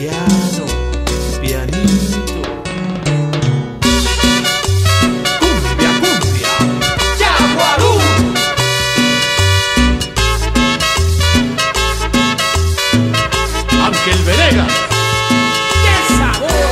piano, pianito. Cumbia, cumbia, Yaguarú. Ángel Venegas. ¡Qué sabor!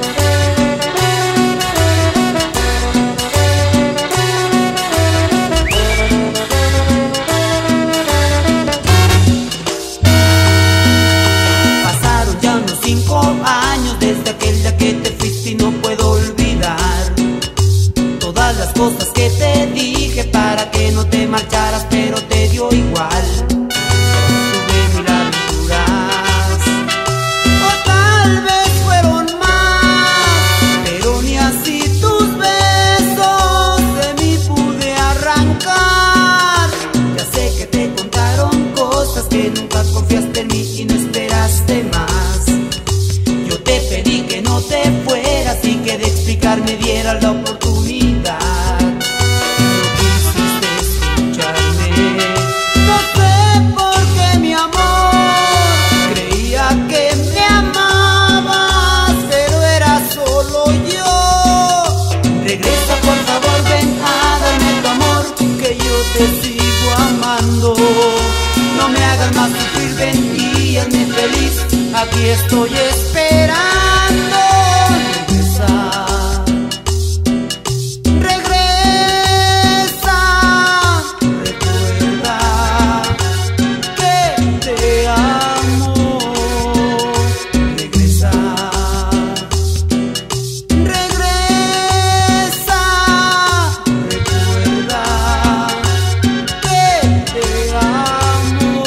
Pasaron ya unos 5 años desde aquel día que te fuiste y no puedo olvidar todas las cosas que te dije para que no te marcharas, pero te dio igual. Tuve mil aventuras, o tal vez fueron más, pero ni así tus besos de mí pude arrancar. Ya sé que te contaron cosas que nunca confiaste en mí y no esperaste más. Yo te pedí que no te fueras y que de explicarme dieras la oportunidad. No quisiste escucharme, no sé por qué, mi amor. Creía que me amabas, pero era solo yo. Regresa, por favor, ven a darme tu amor, que yo te sigo amando. No me hagas más sufrir, ven y hazme feliz. Aquí estoy esperando. Regresa, recuerda que te amo. Regresa, regresa, recuerda que te amo.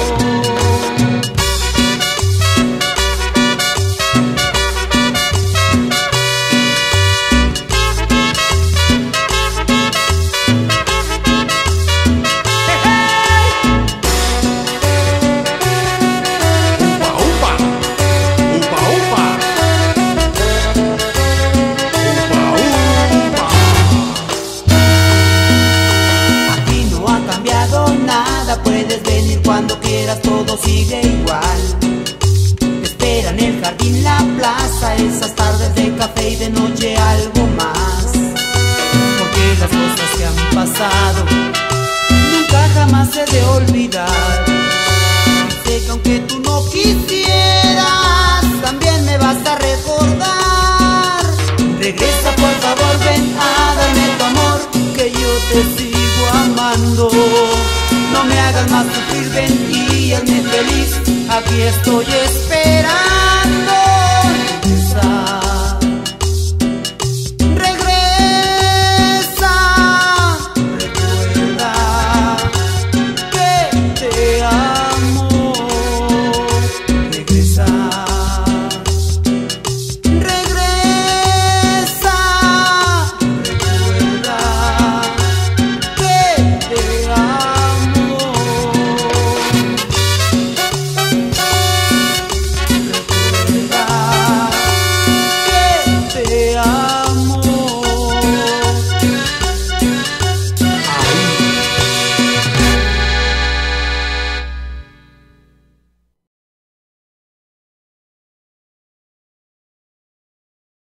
Upa, upa, upa, upa, upa. Aquí no ha cambiado nada, puedes venir cuando quieras, todo sigue igual. Te espera en el jardín, la plaza, esas tardes de café y de noche algo más. Porque las cosas que han pasado nunca jamás he de olvidar. Y sé que aunque tú no quisieras, también me vas a recordar. Regresa, por favor, ven a darme tu amor, que yo te sigo amando. No me hagas más sufrir, ven y hazme feliz. Aquí estoy esperando.